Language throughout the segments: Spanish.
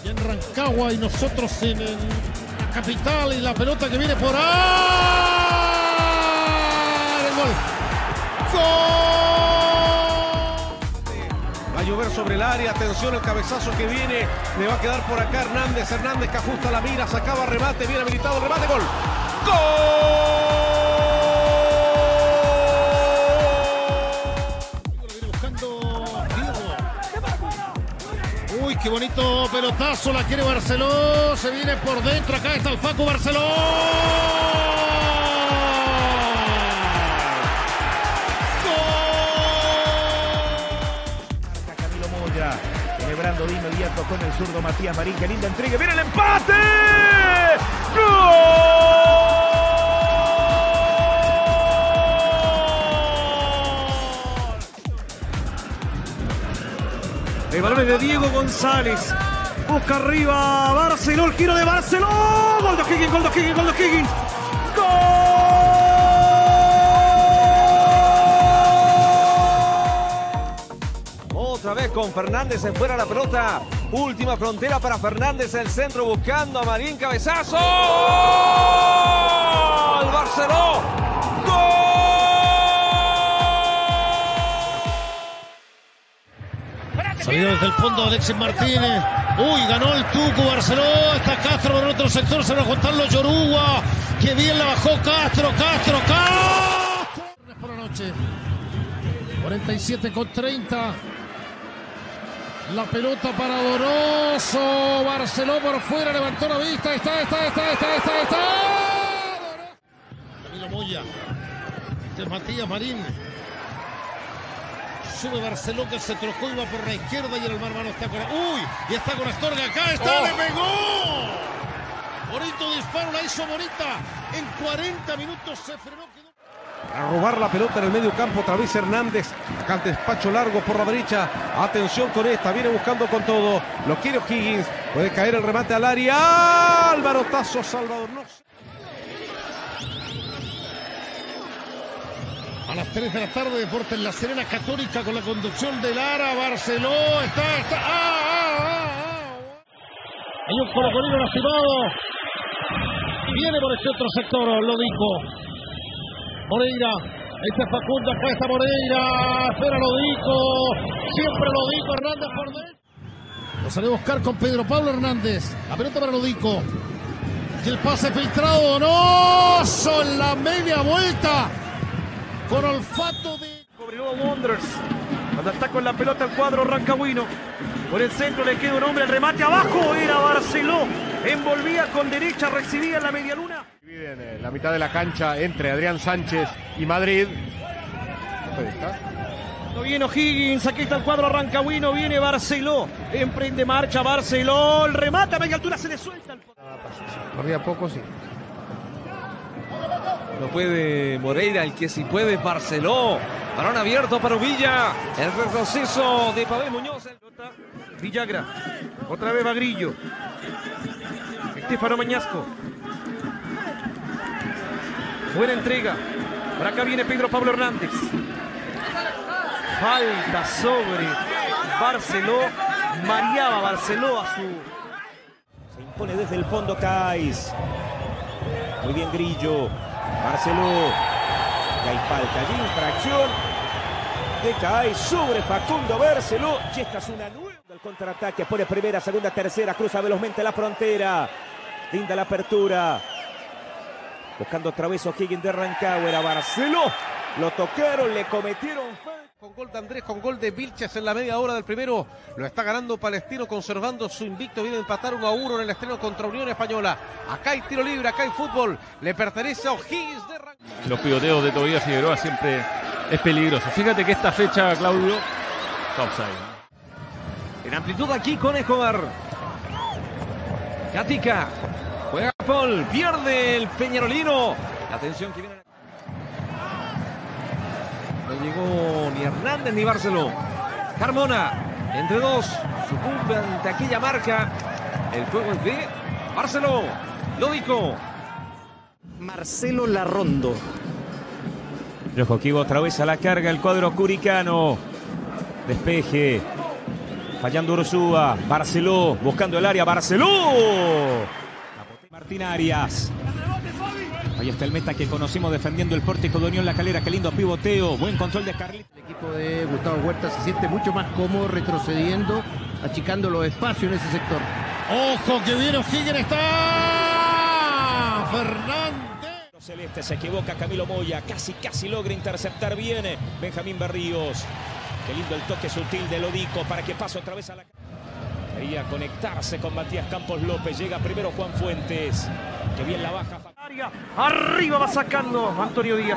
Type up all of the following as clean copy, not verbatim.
Y en Rancagua y nosotros en la capital y la pelota que viene por ahí. El gol. Va a llover sobre el área, atención el cabezazo que viene, le va a quedar por acá Hernández que ajusta la mira, sacaba remate, bien habilitado el remate, gol. Uy, qué bonito pelotazo, la quiere Barceló, se viene por dentro, acá está el Facu Barceló. Camilo Moya, celebrando de inmediato con el zurdo Matías Marín, que linda entrega, viene el empate. ¡Gol! El balón es de Diego González. Busca arriba Barceló, el giro de Barceló. Gol de O'Higgins, gol de O'Higgins, gol de O'Higgins. ¡Gol! Otra vez con Fernández en fuera la pelota. Última frontera para Fernández, el centro buscando a Marín, cabezazo. ¡Gol! Barceló. ¡Gol! Salió desde el fondo Alexis Martínez. Uy, ganó el Tucu Barceló. Está Castro por el otro sector. Se va a juntar los Yorúa. Que bien la bajó Castro. Por la noche. 47:30. La pelota para Donoso. Barceló por fuera. Levantó la vista. Está. Camilo Moya. De Matías Marín. Sube Barceló, que se trocó, iba por la izquierda y el hermano está con... ¡Uy! Y está con Astorga, acá está, ¡le pegó! Bonito disparo, la hizo bonita. En 40 minutos se frenó, quedó... A robar la pelota en el medio campo, otra vez Hernández. Acá el despacho largo por la derecha. Atención con esta, viene buscando con todo. Lo quiere O'Higgins, puede caer el remate al área. Álvaro Tazo, Salvador, no sé. A las 3 de la tarde, Deportes La Serena Católica con la conducción de Lara. Barceló, está. Hay un colocolino lastimado. Viene por este otro sector, lo dijo Moreira. Este es Facundo, acá está Moreira. Espera, lo dijo. Siempre lo dijo Hernández por dentro. Lo salió a buscar con Pedro Pablo Hernández. La pelota para Lodico. Y el pase filtrado. Donoso en la media vuelta. Con olfato de... Cobreloa Wanderers. Cuando está con la pelota el cuadro rancagüino. Por el centro le queda un hombre, el remate abajo. Era Barceló. Envolvía con derecha, recibía en la medialuna. En la mitad de la cancha entre Adrián Sánchez y Madrid. No viene O'Higgins, aquí está el cuadro rancagüino. Viene Barceló. Emprende marcha Barceló. El remate a media altura, se le suelta. Corría poco, sí. No puede Moreira, el que sí puede Barceló. Balón abierto para Villa. El retroceso de Pavel Muñoz. Villagra. Otra vez Bagrillo. Estefano Mañasco. Buena entrega. Por acá viene Pedro Pablo Hernández. Falta sobre Barceló. Mareaba Barceló a su... Se impone desde el fondo Cais. Muy bien Grillo. Barceló, y hay falta allí, infracción de Cais sobre Facundo Barceló. Y esta es una nueva. El contraataque pone primera, segunda, tercera, cruza velozmente la frontera. Linda la apertura. Buscando otra vez O'Higgins de Rancagua, era Barceló. Lo tocaron, le cometieron falta. Con gol de Andrés, con gol de Vilches en la media hora del primero. Lo está ganando Palestino, conservando su invicto. Viene a empatar 1-1 en el estreno contra Unión Española. Acá hay tiro libre, acá hay fútbol. Le pertenece a O'Higgins de Rancagua. Los pivoteos de Tobías Figueroa siempre es peligroso. Fíjate que esta fecha, Claudio, offside. En amplitud aquí con Escobar. Gatica. Juega Paul. Pierde el Peñarolino. La atención que viene. No llegó ni Hernández ni Barceló. Carmona, entre dos, sucumbe ante aquella marca. El juego es de Barceló. Lódico. Marcelo Larrondo. Rojo que iba otra vez a la carga el cuadro curicano. Despeje. Fallando Ursúa. Barceló buscando el área. Barceló. Martín Arias. Ahí está el meta que conocimos defendiendo el pórtico de Unión La Calera. Qué lindo pivoteo. Buen control de Carlitos. El equipo de Gustavo Huerta se siente mucho más cómodo retrocediendo, achicando los espacios en ese sector. Ojo que viene O'Higgins, está Fernández. Celeste se equivoca Camilo Moya. Casi logra interceptar bien Benjamín Berríos. Qué lindo el toque sutil de Lodico para que pase otra vez a la... Quería conectarse con Matías Campos López. Llega primero Juan Fuentes. Que bien la baja. Arriba va sacando Antonio Díaz.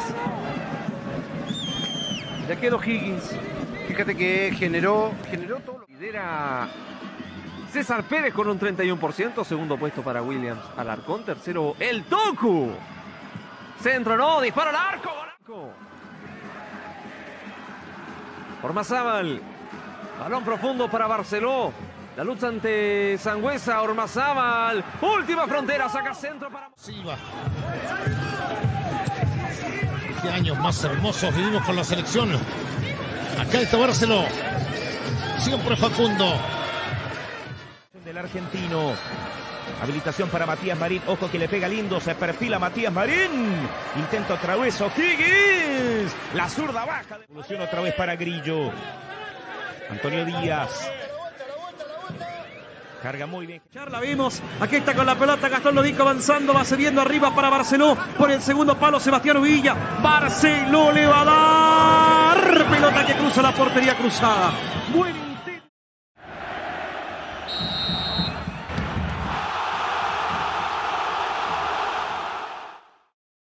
Ya quedó Higgins. Fíjate que generó todo lo que Lidera César Pérez con un 31%. Segundo puesto para Williams Alarcón. Tercero el Toku. Centro, no, dispara al arco. Ormazábal. Balón profundo para Barceló. La lucha ante Sangüesa. Ormazábal. Última frontera. Saca centro para Silva. Qué años más hermosos vivimos con la selección. Acá está Barceló. Siempre Facundo. Del argentino. Habilitación para Matías Marín. Ojo que le pega lindo. Se perfila Matías Marín. Intenta otra vez O'Higgins. La zurda baja. Evolución otra vez para Grillo. Antonio Díaz. Carga muy bien. La vimos. Aquí está con la pelota Gastón Lodico avanzando. Va cediendo arriba para Barceló. Por el segundo palo Sebastián Villa. Barceló le va a dar. Pelota que cruza la portería cruzada.